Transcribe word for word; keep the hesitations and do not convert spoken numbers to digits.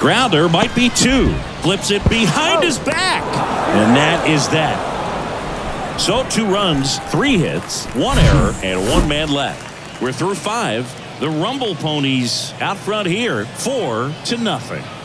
Grounder might be two. Flips it behind his back. And that is that. So two runs, three hits, one error, and one man left. We're through five. The Rumble Ponies out front here, four to nothing.